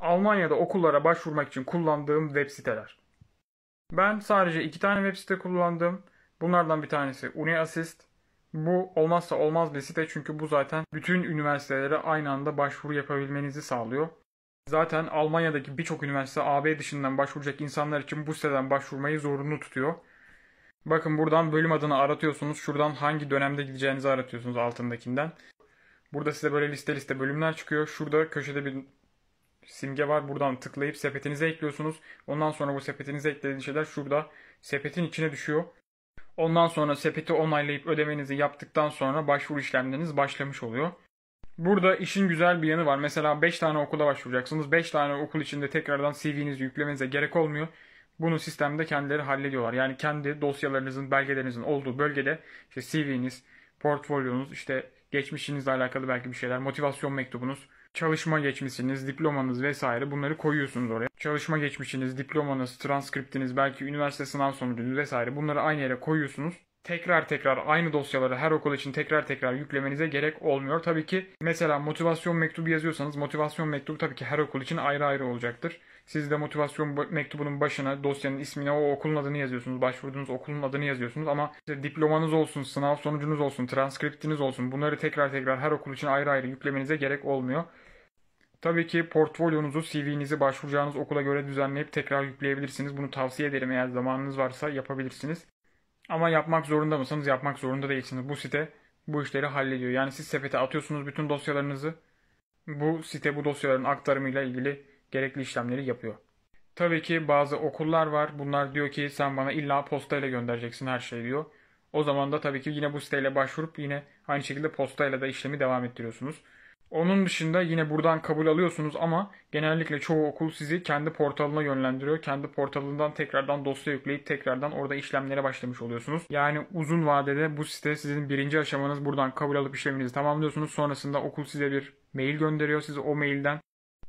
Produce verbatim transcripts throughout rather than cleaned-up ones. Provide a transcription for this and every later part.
Almanya'da okullara başvurmak için kullandığım web siteler. Ben sadece iki tane web site kullandım. Bunlardan bir tanesi UniAssist. Bu olmazsa olmaz bir site çünkü bu zaten bütün üniversitelere aynı anda başvuru yapabilmenizi sağlıyor. Zaten Almanya'daki birçok üniversite A B dışından başvuracak insanlar için bu siteden başvurmayı zorunlu tutuyor. Bakın buradan bölüm adını aratıyorsunuz. Şuradan hangi dönemde gideceğinizi aratıyorsunuz altındakinden. Burada size böyle liste liste bölümler çıkıyor. Şurada köşede bir simge var. Buradan tıklayıp sepetinize ekliyorsunuz. Ondan sonra bu sepetinize eklediğiniz şeyler şurada sepetin içine düşüyor. Ondan sonra sepeti onaylayıp ödemenizi yaptıktan sonra başvuru işlemleriniz başlamış oluyor. Burada işin güzel bir yanı var. Mesela beş tane okula başvuracaksınız. beş tane okul içinde tekrardan C V'nizi yüklemenize gerek olmuyor. Bunu sistemde kendileri hallediyorlar. Yani kendi dosyalarınızın, belgelerinizin olduğu bölgede işte C V'niz, portfolyonuz, işte geçmişinizle alakalı belki bir şeyler, motivasyon mektubunuz, çalışma geçmişiniz, diplomanız vesaire bunları koyuyorsunuz oraya. Çalışma geçmişiniz, diplomanız, transkriptiniz, belki üniversite sınav sonucunuz vesaire bunları aynı yere koyuyorsunuz. Tekrar tekrar aynı dosyaları her okul için tekrar tekrar yüklemenize gerek olmuyor. Tabii ki mesela motivasyon mektubu yazıyorsanız motivasyon mektubu tabii ki her okul için ayrı ayrı olacaktır. Siz de motivasyon mektubunun başına dosyanın ismine o okulun adını yazıyorsunuz. Başvurduğunuz okulun adını yazıyorsunuz ama işte diplomanız olsun, sınav sonucunuz olsun, transkriptiniz olsun bunları tekrar tekrar her okul için ayrı ayrı yüklemenize gerek olmuyor. Tabii ki portfolyonuzu, C V'nizi başvuracağınız okula göre düzenleyip tekrar yükleyebilirsiniz. Bunu tavsiye ederim, eğer zamanınız varsa yapabilirsiniz. Ama yapmak zorunda mısınız? Yapmak zorunda değilsiniz. Bu site bu işleri hallediyor. Yani siz sepete atıyorsunuz bütün dosyalarınızı. Bu site bu dosyaların aktarımıyla ilgili gerekli işlemleri yapıyor. Tabii ki bazı okullar var. Bunlar diyor ki sen bana illa postayla göndereceksin her şeyi diyor. O zaman da tabii ki yine bu siteyle başvurup yine aynı şekilde postayla da işlemi devam ettiriyorsunuz. Onun dışında yine buradan kabul alıyorsunuz ama genellikle çoğu okul sizi kendi portalına yönlendiriyor. Kendi portalından tekrardan dosya yükleyip tekrardan orada işlemlere başlamış oluyorsunuz. Yani uzun vadede bu site sizin birinci aşamanız, buradan kabul alıp işleminizi tamamlıyorsunuz. Sonrasında okul size bir mail gönderiyor. Siz o mailden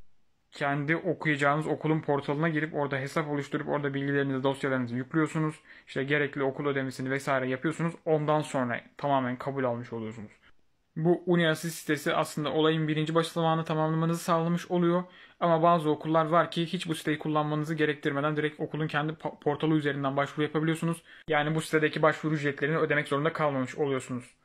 kendi okuyacağınız okulun portalına girip orada hesap oluşturup orada bilgilerinizi, dosyalarınızı yüklüyorsunuz. İşte gerekli okul ödemesini vesaire yapıyorsunuz. Ondan sonra tamamen kabul almış oluyorsunuz. Bu UniAssist sitesi aslında olayın birinci basamağını tamamlamanızı sağlamış oluyor. Ama bazı okullar var ki hiç bu siteyi kullanmanızı gerektirmeden direkt okulun kendi portalı üzerinden başvuru yapabiliyorsunuz. Yani bu sitedeki başvuru ücretlerini ödemek zorunda kalmamış oluyorsunuz.